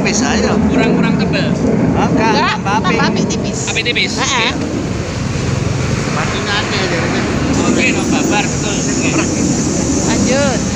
tipis aja. Kurang tebel. Enggak, tambah api tipis. Api tipis. Heeh. Batunya aneh jadinya. Oke, no babar betul. Lanjut.